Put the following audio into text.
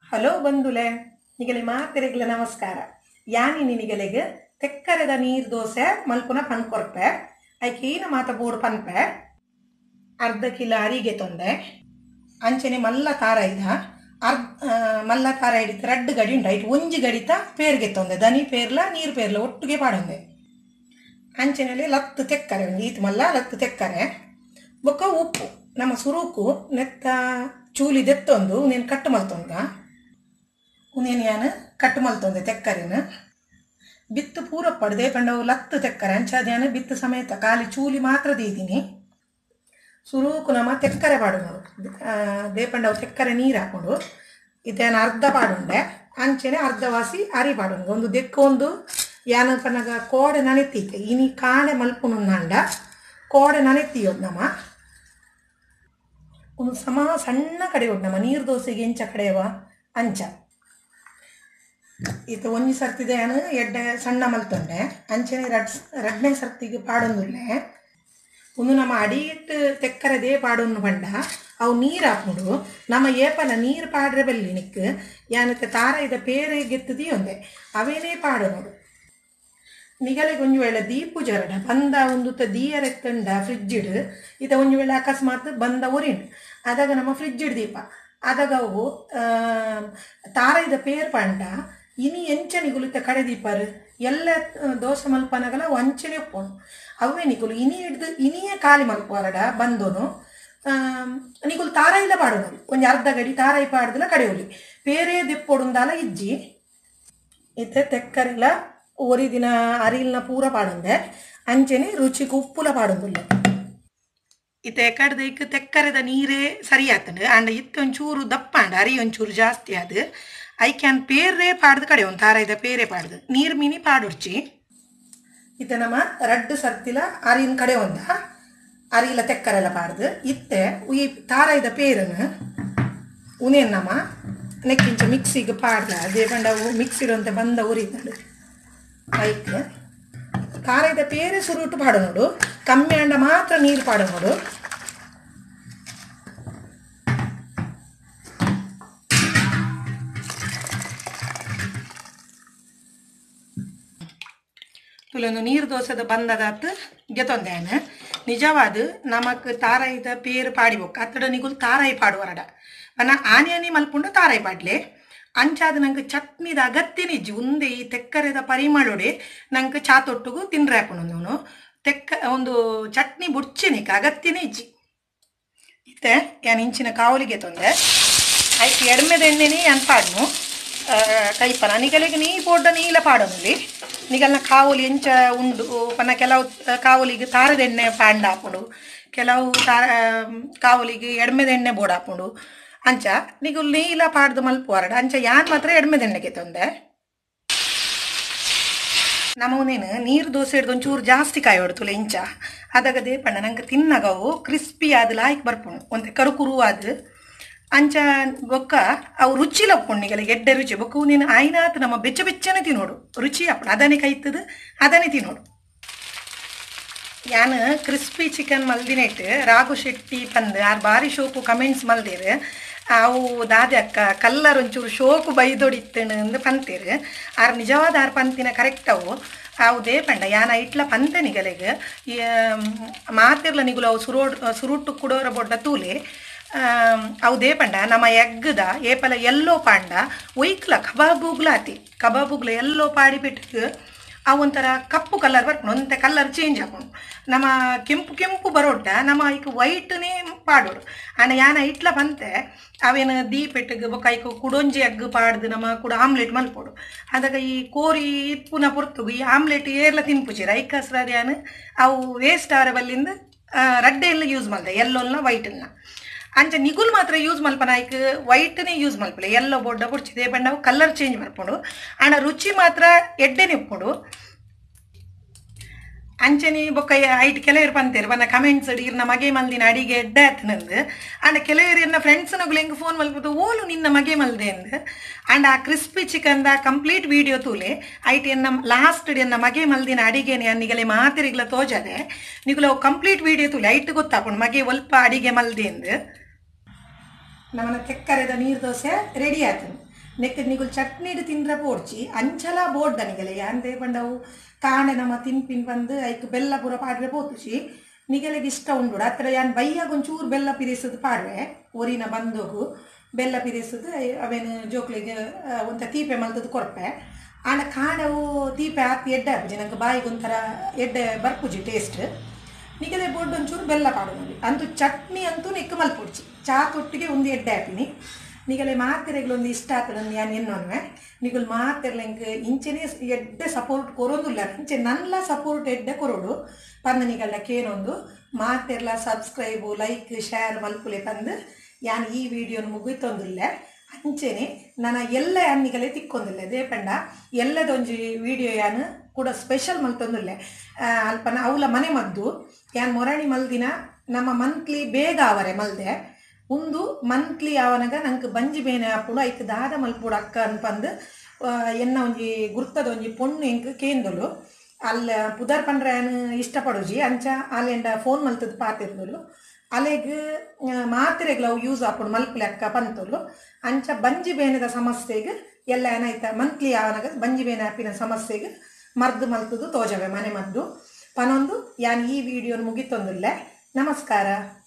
Hello ಬಂಧುಲೆ ನಿಗಲಿ ಮಾತೆರೆಗ್ಲ ನಮಸ್ಕಾರ. ಯಾನಿ ನಿನಿಗಲೆಗ್ ತೆಕ್ಕರೆದ ನೀರ್ ದೋಸೆ ಮಲ್ಪುನ ಪನ್ಕೊರ್ಪೆ ಐಕೆ ಈನ ಮಾತ ಬೋಡು ಪನ್ಪೆ ಅರ್ಧ ಕಿಲೋ ಅರಿಗೆ ತೊಂದೆ ಅಂಚನೆ ಮಲ್ಲ ತಾರ ಇದ ಮಲ್ಲ ತಾರ ಹಿಡಿತ 2 ಗಡಿ ಉಂಟು ಐಟ್ ಒಂಜಿ ಗಡಿತ ಪೇರ್ಗೆ ತೊಂದೆ ದನಿ ಪೇರ್ಲ ನೀರು ಪೇರ್ಲ ಒಟ್ಟಿಗೆ ಪಾಡೊಂದೆ ಅಂಚನೆಲೆ ಲತ್ತು ತೆಕ್ಕರೆ ಉಂಡು ಈತ್ ಮಲ್ಲ ಲತ್ತು ತೆಕ್ಕರೆ ಬೊಕ್ಕ ಉಪ್ಪು ನಮ್ಮ ಸುರುಕು ನೆತ್ತ ಚೂಲಿ ದೆತ್ತೊಂದು ನೀನು ಕಟ್ಟು ಮಲ್ತೊಂದ ಉನೇನು ಯಾನು ಕಟ್ಟು ಮಲ್ತೊಂದೆ ತೆಕ್ಕರಿನ ಬಿತ್ತು ಪೂರ ಪಡ್ದೆ ಪಂಡವು ಲತ್ತು ತೆಕ್ಕರೆ ಅಂಚಾದ್ಯಾನು ಬಿತ್ತು ಸಮೇತ ಖಾಲಿ ಚೂಲಿ ಮಾತ್ರ ದೀದಿನಿ ಸುರುಕು ನಮ್ಮ ತೆಕ್ಕರೆ ಪಾಡು ದೇಪಂಡವು ತೆಕ್ಕರೆ ನೀರು ಹಾಕೊಂಡು ಇದೇನು ಅರ್ಧ ಪಾಡುಂಡೆ ಅಂಚೆನೆ ಅರ್ಧ ವಾಸಿ ಅರಿ ಪಾಡುಂಡು ಒಂದು ದೆಕ್ಕೊಂದು ಯಾನ ಪನ್ನಗ ಕೋಡೆ ನನೆತ್ತೀತೆ ಇನಿ ಕಾಣೆ ಮಲ್ಪುನುಂದ ಕೋಡೆ ನನೆತ್ತಿಯೋದು ನಮ್ಮ ಒಂದು ಸಮ ಸಣ್ಣ ಕಡೆ ಉಂಟು ನಮ್ಮ ನೀರು ದೋಸೆಗೆ ಎಂಚ ಕಡೆಯವ ಅಂಚ ಈತ ಒಂಜಿ ಸರ್ತಿದೆ ನಾನು ಎಡ್ಡೆ ಸಣ್ಣ ಮಲ್ತೊಂಡೆ ಅಂಚನೆ ರಡ್ನೇ ಸರ್ತಿಗೆ ಪಾಡೊಂದುಲ್ಲೆ ಒಂದು ನಮ್ಮ ಅಡಿಯಿಟ್ಟು ತೆಕ್ಕರದೇ ಪಾಡೊಂದು ಬಂಡ ಅವು ನೀರು ಹಾಕೊಂಡು ನಮ್ಮ ಏಪಲ ನೀರು ಪಾಡ್ರೆ ಬಲ್ಲಿ ನಿಕ್ ಯಾನಕ್ಕೆ ತಾರ ಇದ ಪೇರೆ ಗೆತ್ತದಿ ಒಂದೆ ಅವೇನೇ ಪಾಡು ನೋಡು ನಿಗಲಿಗೆ ಒಂಜು ವೇಳೆ ದೀಪು ಜರಡ ಬಂದ ಒಂದು ದೀಯರೆತ್ತಂಡ ಫ್ರಿಜ್ ಇಡು ಇದ ಒಂಜು ವೇಳೆ ಅಕಸ್ಮಾತ್ ಬಂದ ಉರಿಂಡು ಅದಾಗ ನಮ್ಮ ಫ್ರಿಜ್ ಇಡು ದೀಪ ಅದಾಗ ಅವು ತಾರ ಇದ ಪೇರ್ ಪಂಡ ಇನಿ ಎಂಚ ನಿಗುಲಿತ ಕಡೆ ದೀಪಾರು ಎಲ್ಲ ದೋಸೆ ಮಲ್ಪನಗಲ ಅಂಚನೆ ಉಪ್ಪೋನು ಅವೇ ನಿಗುಲು ಇನಿ ಹಿಡ್ದು ಇನಿಯೇ ಖಾಲಿ ಮಲ್ಪುವರಡ ಬಂದೋನು ನಿಗುಲು ತಾರ ಇಲ್ಲ ಪಾಡೋನು ಒಂಜಿ ಅರ್ಧ ಗಡಿ ತಾರಾಯಿ ಪಾಡ್ದಲ ಕಡೆಯೋಲಿ ಪೇರೇ ದಿಪ್ಪೊಡುಂದಾಲ ಇಜ್ಜಿ ಇತ್ತೆ ತೆಕ್ಕರಿಲ್ಲ ಒರಿ ದಿನ ಅರಿಲ್ನ ಪೂರ ಪಾಡೊಂದೆ ಅಂಚೆನೆ ರುಚಿಗೆ ಉಪ್ಪುಲ ಪಾಡೊಂದುಲ್ಲ ಇತ್ತೆ ಕಡ್ದು ಇಕ್ಕ ತೆಕ್ಕರೆದ ನೀರೇ ಸರಿ ಆತಂಡು ಅಂಡ ಇತ್ತು ಒಂಚೂರು ದಪ್ಪ ಅಂಡ ಅರಿ ಒಂಚೂರು ಜಾಸ್ತಿ ಆದ ಐಕ್ಯಾನ್ ಪೇರೇ ಪಾಡ್ದು ಕಡೆ ಒಂದು ತಾರ ಇದ ಪೇರೇ ಪಾಡ್ದು ನೀರು ಮೀನಿ ಪಾಡುಡ್ಚಿ ಇತ್ತೆ ನಮ್ಮ ರಡ್ಡು ಸರ್ತಿಲ ಅರಿನ ಕಡೆ ಒಂದ ಅರಿಲ ತೆಕ್ಕರೆಲ್ಲ ಪಾಡ್ದು ಇತ್ತೆ ಈ ತಾರ ಇದ ಪೇರನ್ನು ಉನೇನು ನಮ್ಮ ನೆಕ್ಕಿಂಚ ಮಿಕ್ಸಿಗೆ ಪಾಡ್ದ ಅದೇ ಬಂಡ ಮಿಕ್ಸಿಡು ಅಂತ ಬಂದ ಉರಿತಾಡು ಐಕ್ ತಾರ ಇದ ಪೇರೆ ಸುರುಟು ಪಾಡು ನೋಡು ಕಮ್ಮಿ ಅಂಡ ಮಾತ್ರ ನೀರು ಪಾಡು ನೋಡು ತುಲೊಂದು ನೀರು ದೋಸೆದ ಬಂದದಾತು ಗೆತೊಂದೇನು ನಿಜವಾದ ನಮಕ್ ತಾರಾಯಿದ ಪೇರು ಪಾಡಿಬೋಕ್ ಅತ್ತಡ ನಿಗುಲು ತಾರಾಯಿ ಪಾಡುವರಡ ಅನ್ನ ಆನೆ ಮಲ್ಪುಂಡು ತಾರಾಯಿ ಪಾಡ್ಲೆ ಅಂಚಾದ ನಂಗೆ ಚಟ್ನಿದ ಅಗತ್ಯನೇ ಇಜ್ಜಿ ಒಂದೇ ಈ ತೆಕ್ಕರೆದ ಪರಿಮಳೊಡೆ ನಂಗೆ ಚಾತೊಟ್ಟಿಗೂ ತಿನ್ರೆ ಹಾಕೊಂಡು ತೆಕ್ಕ ಒಂದು ಚಟ್ನಿ ಬುಡ್ಚಿನಿಕ ಅಗತ್ಯನೇ ಇಜ್ಜಿ ಇತ್ತೆ ಯಾನು ಇಂಚಿನ ಕಾವಲಿಗೆ ತೊಂದೆ ಆಯ್ತು ಎಡ್ಮೆದ ಎಣ್ಣೆನೇ ಅನ್ ಪಾಡ್ನು ಕೈಪನ ನಿಗಲಿಗೆ ನೀ ಪೋಡ್ಡ ನೀಲ ಪಾಡೋನಲ್ಲಿ ನಿಗಲ್ನ ಕಾವಲಿ ಎಂಚ ಉಂಡು ಪನ್ನ ಕೆಲವು ಕಾವಲಿಗೆ ತಾರದ ಎಣ್ಣೆ ಪಾಂಡ ಹಾಕೊಂಡು ಕೆಲವು ಕಾವಲಿಗೆ ಎಡ್ಮೆದ ಎಣ್ಣೆ ಬೋರ್ಡ್ ಹಾಕೊಂಡು ಅಂಚ ನಿಗು ನೀಲ ಪಾಡ್ದು ಮಲ್ಪುವರಡ ಅಂಚ ಯಾನ್ ಮಾತ್ರ ಎಡ್ಮೆದ ಎಣ್ಣೆಗೆ ತೊಂದೆ ನಮ್ಮನೇನು ನೀರು ದೋಸೆ ಹಿಡ್ದು ಒಂಚೂರು ಜಾಸ್ತಿ ಕಾಯಿ ಹೊಡ್ತುಲೆ ಇಂಚ ಅದಾಗ ದೇಪಣ್ಣ ನಂಗೆ ತಿನ್ನಗವು ಕ್ರಿಸ್ಪಿ ಆದ ಲಾಯ್ಕ್ ಬರ್ಪುಣು ಒಂತೆ ಕರುಕುರು ಆದ ಅಂಚ ಬೊಕ್ಕ ಅವು ರುಚಿಲ ಒಪ್ಪುಣ್ಣಿಗೆಲ್ಲ ಎಡ್ಡೆ ರುಚಿ ಬೊಕ್ಕ ನೀನು ಆಯ್ನಾತ್ ನಮ್ಮ ಬೆಚ್ಚ ಬೆಚ್ಚನೆ ತಿನ್ನೋಡು ರುಚಿ ಅಪ್ಪಣ ಅದನ್ನೇ ಕೈತದು ಅದನ್ನೇ ತಿನ್ನೋಡು ಯಾನು ಕ್ರಿಸ್ಪಿ ಚಿಕನ್ ಮಲ್ದಿನೆಟ್ಟು ರಾಘು ಶೆಟ್ಟಿ ಪಂದು ಆರು ಬಾರಿ ಶೋಕು ಕಮೆಂಟ್ಸ್ ಮಲ್ದೇರು ಅವು ದಾದಿ ಅಕ್ಕ ಕಲ್ಲರ್ ಒಂಚೂರು ಶೋಕು ಬೈದೊಡಿತ್ತೇನು ಅಂದು ಪಂತೀರು ಆರು ನಿಜವಾದ ಆರು ಪಂತಿನ ಕರೆಕ್ಟ್ ಅವು ದೇಪಂಡ ಯಾನ ಇಟ್ಲ ಪಂತೆ ನಿಗಲೆಗೆ ಮಾತಿರ್ಲ ನಿಗುಲು ಅವು ಸುರುಟ್ಟು ಕುಡೋರ ಬೊಡ್ಡ ತೂಲೆ ಅವು ದೇಪಂಡ ನಮ್ಮ ಎಗ್ಗದ ಏಪಲ ಎಲ್ಲೋ ಪಾಂಡ ಒಯ್ಕ್ಲ ಕಬಾಬುಗ್ಲ ಎಲ್ಲೋ ಪಾಡಿ ಬಿಟ್ಟು ಅವು ಒಂಥರ ಕಪ್ಪು ಕಲರ್ ಬರ್ಕೊಂಡು ಒಂತೆ ಕಲರ್ ಚೇಂಜ್ ಹಾಕೊಂಡು ನಮ್ಮ ಕೆಂಪು ಬರೋಡ್ಡ ನಮ್ಮ ಈಗ ವೈಟ್ನೇ ಪಾಡೋಡು ಆನ ಯಾನ ಇಟ್ಲ ಬಂತೆ ಅವೇನು ದೀಪೆಟ್ಟಿಗೆ ಬೊಕ್ಕ ಕುಡೊಂಜಿ ಎಗ್ ಪಾಡ್ದು ನಮ್ಮ ಕೂಡ ಆಮ್ಲೆಟ್ ಮಲ್ಪೋಡು ಅದಾಗ ಈ ಕೋರಿ ಪುನ ಪೊರ್ತುಗು ಈ ಆಮ್ಲೆಟ್ ಏರ್ಲ ತಿನ್ಪುಚಿರ ಐಕಸ್ರಾದ ಯಾನು ಅವು ವೇಸ್ಟ್ ಆರ ಬಲ್ಲಿಂದ ರಡ್ಡೆ ಎಲ್ಲ ಯೂಸ್ ಮಾಡ್ದೆ ಎಲ್ಲೊಲ್ನ ವೈಟನ್ನ ಅಂಚ ನಿಗುಲ್ ಮಾತ್ರ ಯೂಸ್ ಮಲ್ಪನ ಐಕ್ ವೈಟ್ನೇ ಯೂಸ್ ಮಲ್ಪಲೆ ಎಲ್ಲೋ ಬೊಡ್ಡ ಬುಡ್ಚಿದೆ ಬಣ್ಣ ಕಲರ್ ಚೇಂಜ್ ಮಾಡ್ಕೊಂಡು ಆಣ ರುಚಿ ಮಾತ್ರ ಎಡ್ಡೆನೆ ಉಪ್ಪುಡು ಅಂಚನೆ ಬೊಕ್ಕ ಐಟ್ ಕೆಲವರು ಪಂತೇರು ಬನ್ನ ಕಮೆಂಟ್ಸ್ ಇರ್ನ ಮಗೆ ಮಲ್ದಿನ ಅಡಿಗೆ ಎಡ್ಡೆ ಆತನಂದು ಅಂಡ್ ಕೆಲವರು ಎನ್ನ ಫ್ರೆಂಡ್ಸ್ನಗಳು ಹೆಂಗೆ ಫೋನ್ ಮಲ್ಬೋದು ಓಲು ನಿನ್ನ ಮಗೆ ಮಲ್ದೆ ಅಂದು ಅಂಡ್ ಆ ಕ್ರಿಸ್ಪಿ ಚಿಕನ್ದ ಕಂಪ್ಲೀಟ್ ವಿಡಿಯೋ ತೂಲೆ ಐಟ್ ಎನ್ನ ಲಾಸ್ಟ್ ಎನ್ನ ಮಗೆ ಮಲ್ದಿನ ಅಡಿಗೆನೆ ಅನ್ನಿಗಲೆ ಮಾತಿರಿಗ್ಲ ತೋಜದೆ ನಿಗುಲ ಕಂಪ್ಲೀಟ್ ವಿಡಿಯೋ ತೂಲೆ ಐಟ್ ಗೊತ್ತಾಕೊಂಡು ಮಗೆ ಒಲ್ಪ ಅಡಿಗೆ ಮಲ್ದೆ ಅಂದು ನಮ್ಮನ್ನ ತೆಕ್ಕರೆದ ನೀರು ದೋಸೆ ರೆಡಿ ಆಯ್ತು ನೆಕ್ ನಿಗುಲ್ ಚಟ್ನಿ ತಿಂದ್ರೆ ಪೋಡ್ಚಿ ಅಂಚಲ ಬೋರ್ಡ್ ನಿಗಲೆ ಯಾಂದೆ ಬಂಡವು ಕಾಂಡೆ ನಮ್ಮ ತಿನ್ಪಿನ್ ಬಂದು ಐಕ್ ಬೆಲ್ಲ ಪೂರ ಪಾಡ್ರೆ ಪೋತುಚಿ ನಿಗಲೆಗೆ ಇಷ್ಟ ಉಂಡು ಹತ್ರ ಯಾನ್ ಬೈಯಾಗ ಒಂಚೂರು ಬೆಲ್ಲ ಪಿರಿಸೋದು ಪಾಡ್ರೆ ಒರಿನ ಬಂದೋಗು ಬೆಲ್ಲ ಪಿರಿಸೋದು ಅವೇನು ಜೋಕ್ಲಿಗೆ ಒಂಥ ತೀಪೆ ಮಲ್ತದ್ದು ಕೊರಪೆ ಆಂಡ ಕಾಂಡವು ತೀಪೆ ಹಾಕಿ ಎಡ್ಡೆ ಹಾಪುಜಿ ನಂಗೆ ಬಾಯಿಗೆ ಒಂಥರ ಎಡ್ಡೆ ಬರ್ಪುಜಿ ಟೇಸ್ಟ್ ನಿಗಲೆ ಬೋರ್ಡ್ ಒಂಚೂರು ಬೆಲ್ಲ ಪಾಡೋದು ಅಂತೂ ಚಟ್ನಿ ಅಂತೂ ನೆಕ್ ಮಲ್ಪುಡ್ಚಿ ಚಾ ತೊಟ್ಟಿಗೆ ಒಂದು ಎಡ್ಡೆ ಹಾಪಿನಿ ನಿಗಲೆ ಮಾತೆರೆಗಳೊಂದು ಇಷ್ಟ ಆಗ್ತದೆ ಯಾನ್ ಎನ್ನೋನ್ವೆ ನಿಗುಲ್ ಮಾತೆರ್ಲೆಂಕ್ ಇಂಚೆನೇ ಎಡ್ಡೆ ಸಪೋರ್ಟ್ ಕೊರೋದಿಲ್ಲ ಇಂಚೆ ನನ್ಲ ಸಪೋರ್ಟ್ ಎಡ್ಡೆ ಕೊರೋಡು ಪಂದು ನಿಗಲ ಕೇನೊಂದು ಮಾತೆರ್ಲ ಸಬ್ಸ್ಕ್ರೈಬು ಲೈಕ್ ಶೇರ್ ಮಲ್ಪುಲೆ ಪಂದು ಯಾನ್ ಈ ವಿಡಿಯೋನ ಮುಗಿತೊಂದಿಲ್ಲ ಅಂಚೆನೆ ನನ್ನ ಎಲ್ಲ ಯಾನಿಗಲೇ ತಿಕ್ಕೊಂದಿಲ್ಲ ದೇಪಂಡ ಎಲ್ಲದೊಂಜಿ ವಿಡಿಯೋ ಯಾನು ಕೂಡ ಸ್ಪೆಷಲ್ ಮಲ್ತೊಂದಿಲ್ಲ ಅಲ್ಪನ ಅವಳ ಮನೆ ಮದ್ದು ಯಾನ್ ಮೊರಾಣಿ ಮಲ್ದಿನ ನಮ್ಮ ಮಂತ್ಲಿ ಬೇಗ ಅವರೆ ಮಲ್ದೆ ಒಂದು ಮಂತ್ಲಿ ಅವನಾಗ ನಂಗೆ ಬಂಜಿ ಬೇನೆ ಹಾಪುಡು ಐಕ್ ದಾದ ಮಲ್ಪುಡು ಅಕ್ಕ ಅನ್ಪಂದು ಎನ್ನ ಒಂಜಿ ಗುರ್ತದ ಒಂಜಿ ಪೊಣ್ಣು ಎಂಕ್ ಕೇಂದಲು ಅಲ್ಲಿ ಪುದರ್ ಪಂಡ್ರೆ ಇಷ್ಟಪಡೋಜಿ ಅಂಚ ಅಲ್ಲೆಂಡ ಫೋನ್ ಮಲ್ತದ್ದು ಪಾತಿರ್ದಲು ಅಲೆಗ್ ಮಾತ್ರೆಗಳು ಅವು ಯೂಸ್ ಹಾಪುಡು ಮಲ್ಪಲೆ ಅಕ್ಕ ಪಂತಲು ಅಂಚ ಬಂಜಿ ಬೇನೆದ ಸಮಸ್ಯೆಗೆ ಎಲ್ಲ ಏನಾಯ್ತ ಮಂತ್ಲಿ ಅವನಾಗ ಬಂಜಿ ಬೇನೆ ಆಪಿನ ಸಮಸ್ಯೆಗೆ ಮರ್ದು ಮಲ್ತದ್ದು ತೋಜವೆ ಮನೆ ಮದ್ದು ಪನೊಂದು ಯಾನ್ ಈ ವಿಡಿಯೋನ ಮುಗಿತೊಂದಿಲ್ಲ ನಮಸ್ಕಾರ.